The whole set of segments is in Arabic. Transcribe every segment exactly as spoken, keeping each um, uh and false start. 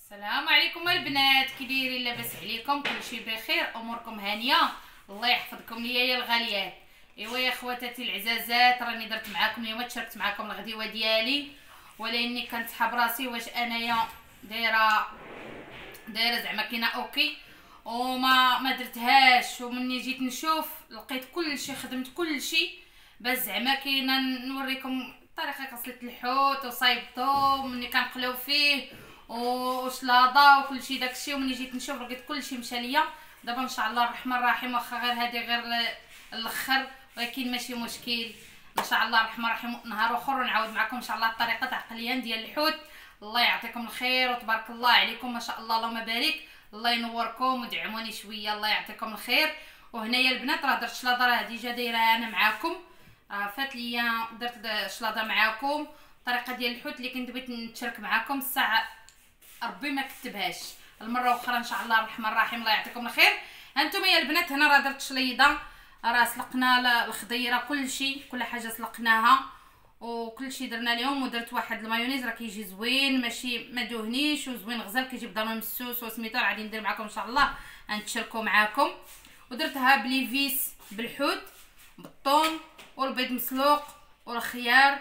السلام عليكم البنات، كي دايرين؟ لاباس عليكم؟ كلشي بخير؟ اموركم هانيه؟ الله يحفظكم ليا يا الغاليات. ايوا يا خواتاتي العزازات، راني درت معاكم اليوم، تشاركت معاكم الغديوه ديالي، ولاني كنسحب راسي واش انايا دايره دايره زعما كاينه اوكي وما ما درتهاش. ومني جيت نشوف لقيت كلشي، خدمت كلشي باش زعما كاينه نوريكم طريقه غسلت الحوت وصايبطو مني كنقلاو فيه وشلاضه وكلشي داكشي. ومني جيت نشوف لقيت كلشي مشى ليا. دابا ان شاء الله الرحمن الرحيم، واخا غير هادي غير الاخر ولكن ماشي مشكل، ان شاء الله الرحمن الرحيم نهار اخر ونعاود معكم ان شاء الله الطريقه تاع قليان ديال الحوت. الله يعطيكم الخير وتبارك الله عليكم ما شاء الله اللهم بارك، الله ينوركم ودعموني شويه، الله يعطيكم الخير. وهنايا البنات راه درت شلاضه، راه ديجا دايره انا معاكم، راه فات ليا درت شلاضه معاكم. الطريقه ديال الحوت اللي كنت بغيت نتشارك معاكم الساعه ربي ما كتبهاش المره اخرى ان شاء الله الرحمن الرحيم، الله يعطيكم الخير. هانتوما يا البنات هنا راه درت شليضه، راه سلقنا الخضيره كلشي كل حاجه سلقناها وكلشي درنا لهم. ودرت واحد المايونيز راه كيجي زوين، ماشي ما دهنيش وزوين غزال، كيجي بضانون مسوس وسميتو، غادي ندير معكم ان شاء الله غنتشاركو معاكم. ودرتها بليفيس بالحوت بالطون والبيض مسلوق والخيار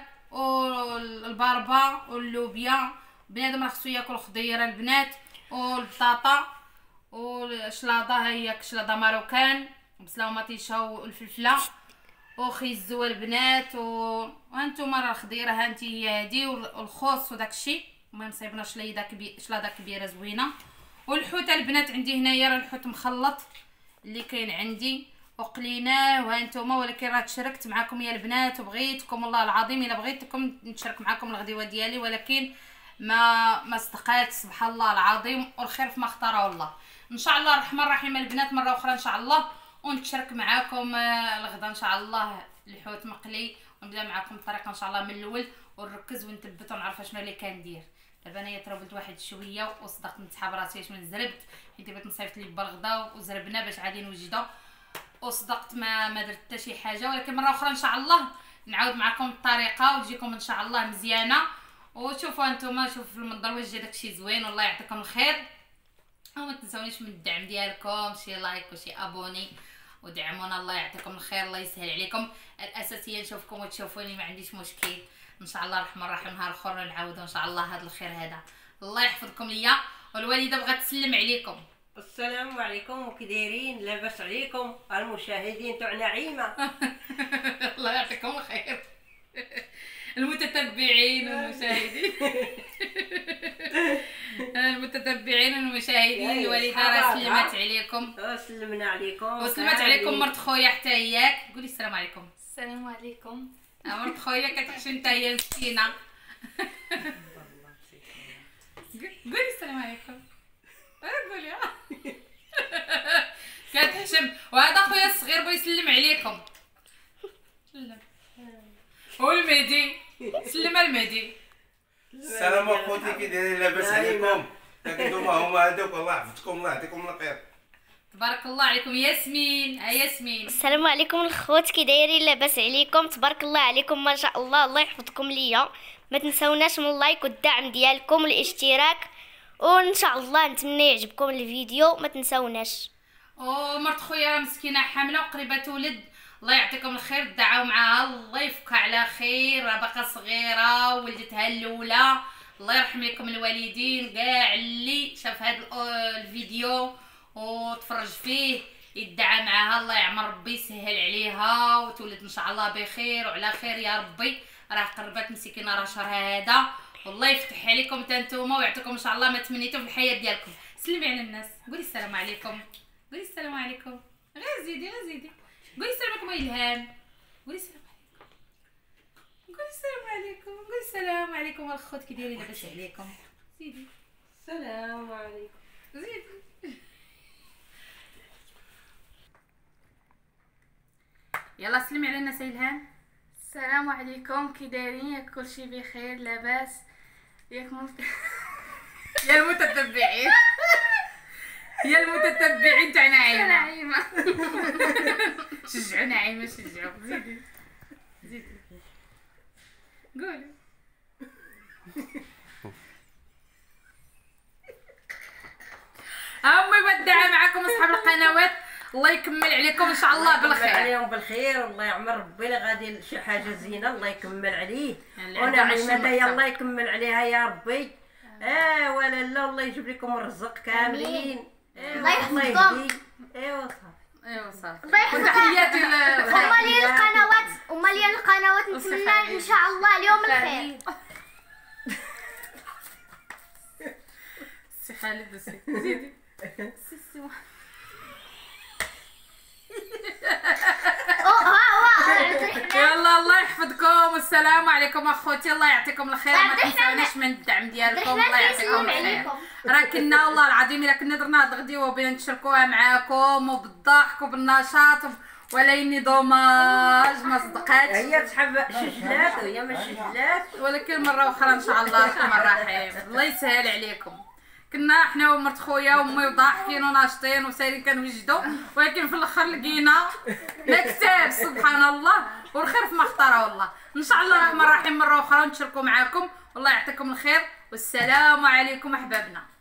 والباربه واللوبيا. بنادم راه خصو ياكل خضيره البنات والبطاطا والشلاضه، هي شلاضه ماروكان بصله ومطيشه والفلفله وخيزو البنات. وهانتوما راه الخضيره هانتي هي هادي والخوص وداكشي. المهم صايبنا شليضه كبيره، شلاضه كبيره زوينه. والحوت البنات عندي هنايا راه الحوت مخلط اللي كاين عندي وقليناه وهانتوما، ولكن راه تشاركت معكم يا البنات وبغيتكم والله العظيم الا بغيتكم نشارك معكم الغديوه ديالي، ولكن ما ما صدقات سبحان الله العظيم، والخير فيما اختاره الله. ان شاء الله الرحمن الرحيم البنات مره اخرى ان شاء الله ونتشارك معكم الغدا ان شاء الله الحوت مقلي، ونبدا معكم الطريقه ان شاء الله من الاول ونركز ونثبت ونعرف شنو اللي كندير. دابا انايا ترابلت واحد شويه وصدقت نسحب راسي واش من زربت، حيت بغيت نصيفط لي بالغدا وزربنا باش غادي نوجدو، وصدقت ما ما درت حتى شي حاجه. ولكن مره اخرى ان شاء الله نعاود معكم الطريقه وتجيكم ان شاء الله مزيانه. وشوفوا انتم شوفوا في المنظر واش جا داكشي زوين، والله يعطيكم الخير. وما تنسونيش من الدعم ديالكم، شي لايك وشي ابوني ودعمونا، الله يعطيكم الخير الله يسهل عليكم. الاساسيه نشوفكم وتشوفوني ما عنديش مشكل، ان شاء الله الرحمن الرحيم نهار اخر نعاودوا ان شاء الله هذا الخير هذا. الله يحفظكم ليا. والوالده بغات تسلم عليكم. السلام عليكم وكي دايرين؟ لاباس عليكم المشاهدين تاع نعيمه؟ الله يعطيكم الخير المتتبعين والمشاهدين المتتبعين والمشاهدين. الوالده راه سلمت عليكم. سلمنا عليكم وسلمت عليكم مرت خويا حتى هياك. قولي السلام عليكم. السلام عليكم. مرت خويا كتحشم حتى هي مسكينه. قولي السلام عليكم. قولي كتحشم. وهذا خويا الصغير بغى يسلم عليكم. سلم. والمهدي سلم المهدي. السلام اخوتي، كي دايرين؟ لاباس عليكم؟ نتوما هما هذوك، الله يحفظكم الله يعطيكم الخير. تبارك الله عليكم. ياسمين، ها ياسمين. السلام عليكم الخوت، كي دايرين؟ لاباس عليكم؟ تبارك الله عليكم ما شاء الله، الله يحفظكم ليا. ما تنسوناش من اللايك والدعم ديالكم والاشتراك، وان شاء الله نتمنى يعجبكم الفيديو ما تنسوناش. ومرت خويا راه مسكينه حامله وقريبه تولد، الله يعطيكم الخير، دعاو معاها الله يفكها على خير، راه باقا صغيره ولدتها الاولى. الله يرحم لكم الوالدين كاع اللي شاف هذا الفيديو وتفرج فيه، يدعى معاها الله يعمر ربي يسهل عليها وتولد ان شاء الله بخير وعلى خير يا ربي. راه قربت مسكينه راه شهرها هذا، والله يفتح عليكم حتى نتوما ويعطيكم ان شاء الله ما تمنيتو في الحياه ديالكم. سلمي على الناس، قولي السلام عليكم. قولي السلام عليكم. غير زيدي غير زيدي. قولي السلام عليكم الهام. قولي السلام عليكم. قولي السلام عليكم. قولي السلام عليكم الخوت، كي دايرين؟ لاباس عليكم؟ زيدي. السلام عليكم. زيدي. يلا سلمي على الناس الهام. السلام عليكم، كي دايرين؟ ياك كلشي بخير؟ لاباس ياك ممكن يا المتتبعين يا المتتبعين تاع نعيمه. نعيمه شجعوا نعيمه شجعوا. زيدي زيدي قولي. والدعم معكم اصحاب القنوات. الله يكمل عليكم ان شاء الله بالخير. عليهم بالخير والله يعمر ربي اللي غادي شي حاجه زينه الله يكمل عليه. اللي عندها ماشي ونعيمه مكتب. الله يكمل عليها يا ربي. اه ولا لا الله يجيب لكم الرزق كاملين. الله يحفظكم. يهدي. ايوا صافي. ايوا صافي. الله يحفظكم. وتحياتي ومالين القنوات ومالين القنوات نتمنى ان شاء الله اليوم الخير. سي خالد سي زيدي سي سي يلا الله يحفظكم والسلام عليكم اخوتي. الله يعطيكم الخير ما تنساوناش من الدعم ديالكم. الله يعطيكم الخير. راه كنا والله العظيم الا كنا درنا هاد الغديوه وبغينا نشاركوها معاكم وبالضحك وبالنشاط ولكن دوماج ما صدقاتش. هي تحب شجلات وهي ما شجلات. ولكن مره اخرى ان شاء الله راكم الرحيم. الله يسهل عليكم. كنا حنا ومرت خويا وامي وضاحكين وناشطين وسايرين كنوجدوا ولكن في الاخر لقينا مكتب سبحان الله والخير فيما اختار والله. ان شاء الله الرحمن الرحيم مره اخرى نشاركوا معاكم. والله يعطيكم الخير والسلام عليكم احبابنا.